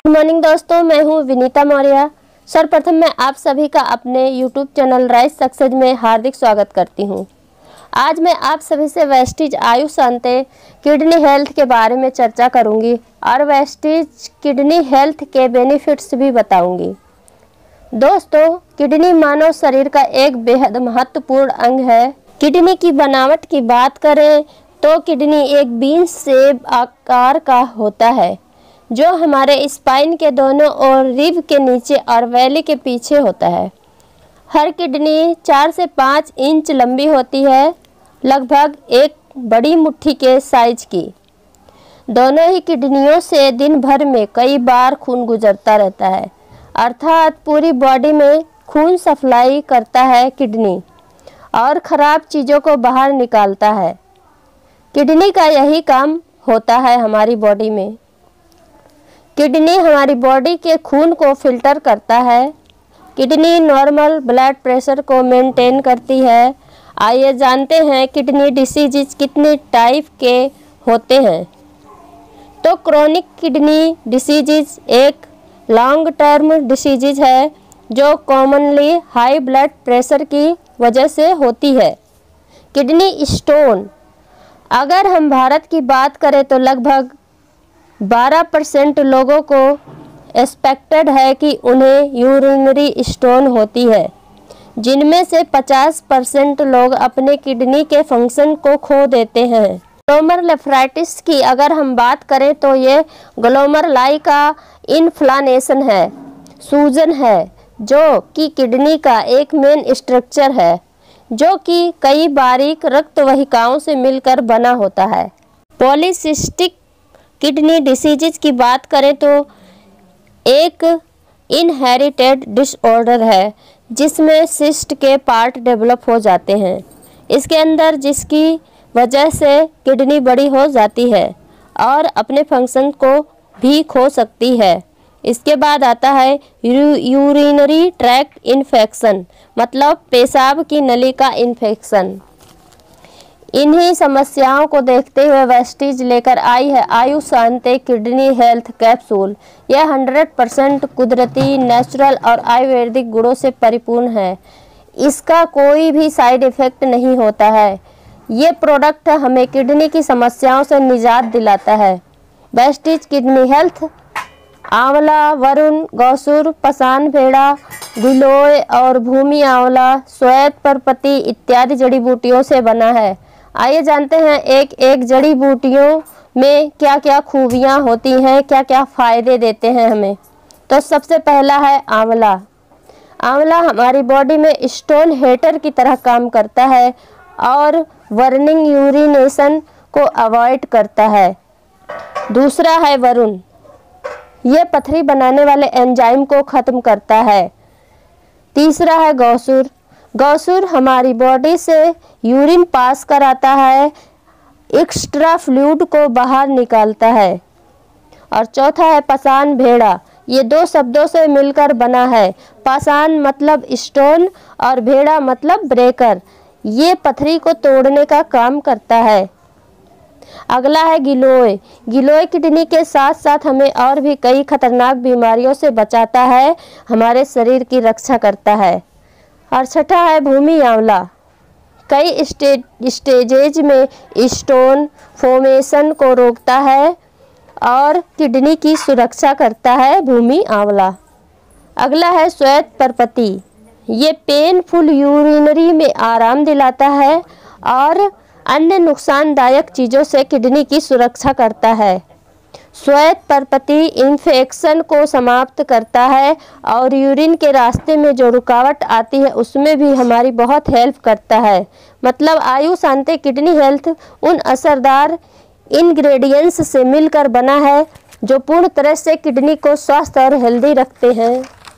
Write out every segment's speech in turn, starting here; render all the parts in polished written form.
Good morning दोस्तों, मैं हूं विनीता मौर्य। सर्वप्रथम मैं आप सभी का अपने यूट्यूब चैनल राइज सक्सेस में हार्दिक स्वागत करती हूं। आज मैं आप सभी से वेस्टिज आयुशांते किडनी हेल्थ के बारे में चर्चा करूंगी और वेस्टिज किडनी हेल्थ के बेनिफिट्स भी बताऊंगी। दोस्तों, किडनी मानव शरीर का एक बेहद महत्वपूर्ण अंग है। किडनी की बनावट की बात करें तो किडनी एक बीन शेप आकार का होता है जो हमारे स्पाइन के दोनों ओर, रिब के नीचे और वैली के पीछे होता है। हर किडनी 4 से 5 इंच लंबी होती है, लगभग एक बड़ी मुट्ठी के साइज की। दोनों ही किडनियों से दिन भर में कई बार खून गुजरता रहता है, अर्थात पूरी बॉडी में खून सप्लाई करता है किडनी और ख़राब चीज़ों को बाहर निकालता है। किडनी का यही काम होता है हमारी बॉडी में। किडनी हमारी बॉडी के खून को फिल्टर करता है। किडनी नॉर्मल ब्लड प्रेशर को मेंटेन करती है। आइए जानते हैं किडनी डिसीज़ कितने टाइप के होते हैं। तो क्रोनिक किडनी डिसीज़ एक लॉन्ग टर्म डिसीज़ है जो कॉमनली हाई ब्लड प्रेशर की वजह से होती है। किडनी स्टोन, अगर हम भारत की बात करें तो लगभग 12% लोगों को एक्सपेक्टेड है कि उन्हें यूरिनरी स्टोन होती है, जिनमें से 50% लोग अपने किडनी के फंक्शन को खो देते हैं। ग्लोमेरुलनेफ्राइटिस की अगर हम बात करें तो ये ग्लोमेरुलाई का इन्फ्लामेशन है, सूजन है, जो कि किडनी का एक मेन स्ट्रक्चर है जो कि कई बारीक रक्त वाहिकाओं से मिलकर बना होता है। पॉलीसिस्टिक किडनी डिसीज़ की बात करें तो एक इनहेरिटेड डिसऑर्डर है जिसमें सिस्ट के पार्ट डेवलप हो जाते हैं इसके अंदर, जिसकी वजह से किडनी बड़ी हो जाती है और अपने फंक्शन को भी खो सकती है। इसके बाद आता है यूरिनरी ट्रैक्ट इन्फेक्शन, मतलब पेशाब की नली का इन्फेक्शन। इन्हीं समस्याओं को देखते हुए वेस्टिज लेकर आई है आयुशांते किडनी हेल्थ कैप्सूल। यह 100% कुदरती, नेचुरल और आयुर्वेदिक गुणों से परिपूर्ण है। इसका कोई भी साइड इफ़ेक्ट नहीं होता है। ये प्रोडक्ट हमें किडनी की समस्याओं से निजात दिलाता है। वेस्टिज किडनी हेल्थ आंवला, वरुण, गौसुर, पसान भेड़ा, गिलोय और भूमि आंवला, श्वेत परपति इत्यादि जड़ी बूटियों से बना है। आइए जानते हैं एक एक जड़ी बूटियों में क्या क्या खूबियाँ होती हैं, क्या क्या फ़ायदे देते हैं हमें। तो सबसे पहला है आंवला। आंवला हमारी बॉडी में स्टोन हेटर की तरह काम करता है और बर्निंग यूरिनेशन को अवॉइड करता है। दूसरा है वरुण, ये पथरी बनाने वाले एंजाइम को ख़त्म करता है। तीसरा है गौसुर। गौसुर हमारी बॉडी से यूरिन पास कराता है, एक्स्ट्रा फ्लूइड को बाहर निकालता है। और चौथा है पसान भेड़ा। ये 2 शब्दों से मिलकर बना है। पाषाण मतलब स्टोन और भेड़ा मतलब ब्रेकर। ये पथरी को तोड़ने का काम करता है। अगला है गिलोय। गिलोय किडनी के साथ साथ हमें और भी कई खतरनाक बीमारियों से बचाता है, हमारे शरीर की रक्षा करता है। और छठा है भूमि आंवला। कई स्टेजेज में स्टोन फॉर्मेशन को रोकता है और किडनी की सुरक्षा करता है भूमि आंवला। अगला है श्वेत परपति। ये पेनफुल यूरिनरी में आराम दिलाता है और अन्य नुकसानदायक चीज़ों से किडनी की सुरक्षा करता है। श्वेत परपति इन्फेक्शन को समाप्त करता है और यूरिन के रास्ते में जो रुकावट आती है उसमें भी हमारी बहुत हेल्प करता है। मतलब आयुशांते किडनी हेल्थ उन असरदार इंग्रेडिएंट्स से मिलकर बना है जो पूर्ण तरह से किडनी को स्वस्थ और हेल्दी रखते हैं।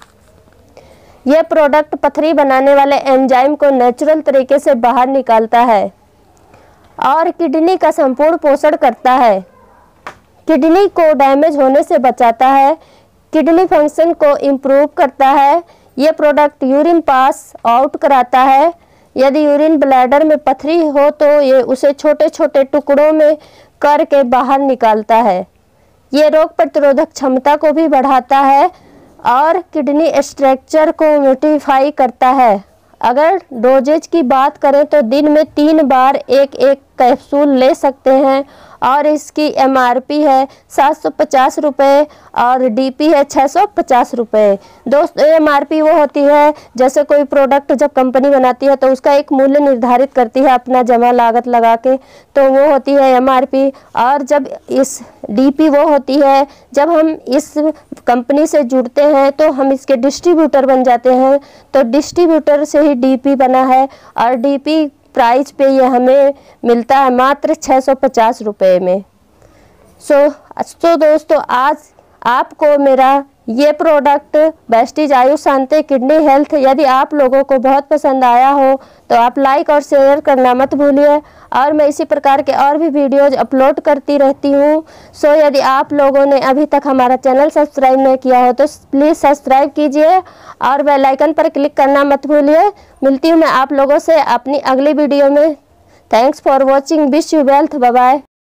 यह प्रोडक्ट पथरी बनाने वाले एंजाइम को नेचुरल तरीके से बाहर निकालता है और किडनी का संपूर्ण पोषण करता है। किडनी को डैमेज होने से बचाता है, किडनी फंक्शन को इम्प्रूव करता है। ये प्रोडक्ट यूरिन पास आउट कराता है। यदि यूरिन ब्लैडर में पथरी हो तो ये उसे छोटे छोटे टुकड़ों में करके बाहर निकालता है। ये रोग प्रतिरोधक क्षमता को भी बढ़ाता है और किडनी स्ट्रक्चर को मोडिफाई करता है। अगर डोजेज की बात करें तो दिन में 3 बार एक कैप्सूल ले सकते हैं और इसकी MRP है 750 रुपये और DP है 650 रुपये। दोस्तों MRP वो होती है, जैसे कोई प्रोडक्ट जब कंपनी बनाती है तो उसका एक मूल्य निर्धारित करती है अपना जमा लागत लगा के, तो वो होती है MRP। और जब इस DP वो होती है जब हम इस कंपनी से जुड़ते हैं तो हम इसके डिस्ट्रीब्यूटर बन जाते हैं, तो डिस्ट्रीब्यूटर से ही DP बना है और DP प्राइस पे ये हमें मिलता है मात्र 650 रुपये में। सो दोस्तों आज आपको मेरा ये product Vestige Ayushante kidney health यदि आप लोगों को बहुत पसंद आया हो तो आप लाइक और शेयर करना मत भूलिए। और मैं इसी प्रकार के और भी वीडियोज अपलोड करती रहती हूँ। सो यदि आप लोगों ने अभी तक हमारा चैनल सब्सक्राइब नहीं किया हो तो प्लीज़ सब्सक्राइब कीजिए और बेल आइकन पर क्लिक करना मत भूलिए। मिलती हूँ मैं आप लोगों से अपनी अगली वीडियो में। Thanks for watching. Wish you wealth. Bye bye.